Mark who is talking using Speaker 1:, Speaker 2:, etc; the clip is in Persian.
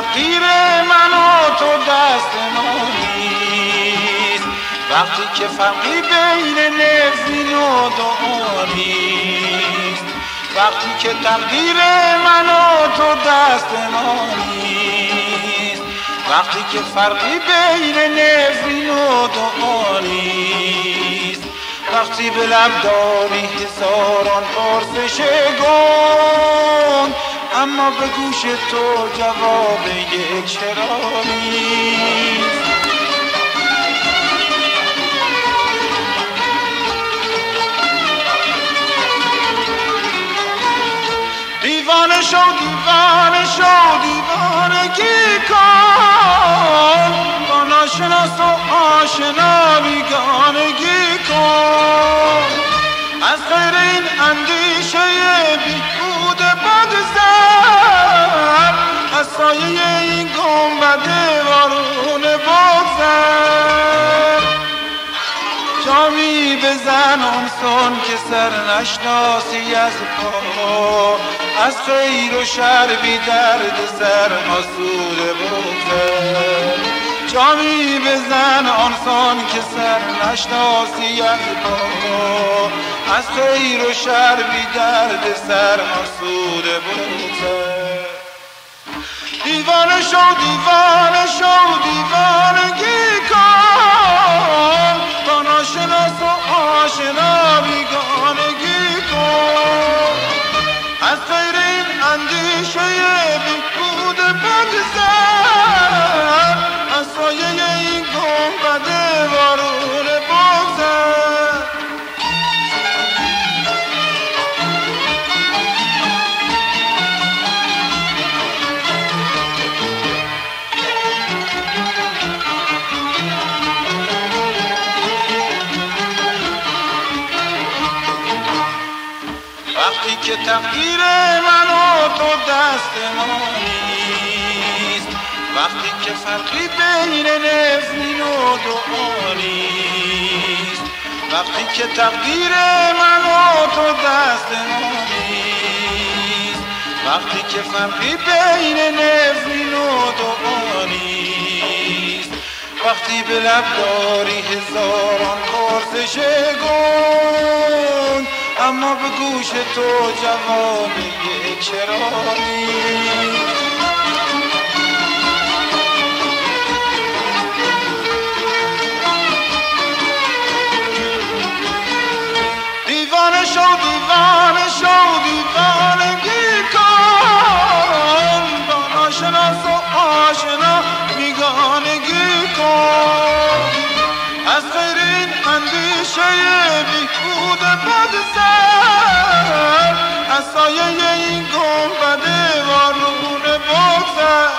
Speaker 1: تقدیر من و تو دست ما نیست، وقتی که فرقی بین نفرین و دعا نیست، وقتی که تقدیر من و تو دست ما نیست، وقتی که فرقی بین نفرین و دعا نیست، وقتی به لب داری هزاران پرسش گنگ اما به گوش تو جواب یک چرا نیست. دیوانه شو دیوانه شو دیوانگی کن، با ناشناس و آشنا بیگانگی کن، از غیر این اندیشه بیهود بگذر، از سایه این گنبد وارون بگذر، جامی بزن آنسان که سر نشناسی از پا، از خیر و شر بی درد سر آسوده بگذر، جامی بزن آنسان که سر نشناسی از پا، از خیر و شر بی درد سر آسوده بگذر. دیوانه شو دیوانه شو دیوانگی کن، با ناشناس و آشنا بیگانگی کن، از غیر این اندیشه بیهود بگذر، از سایه این گنبد وارون بگذر. وقتی که تقدیر من و تو دست ما نیست، وقتی که فرقی بین نفرین و دعا نیست، وقتی که تقدیر من و تو دست ما نیست، وقتی که فرقی بین نفرین و دعا نیست، وقتی به لب داری هزاران پرسش گنگ اما به گوش تو جواب یک چرا نیست. دیوانه شو دیوانه شو دیوانگی کن، با ناشناس و آشنا بیگانگی کن، از غیر این اندیشه بیهود بگذر، از سایه این گنبد وارون بگذر.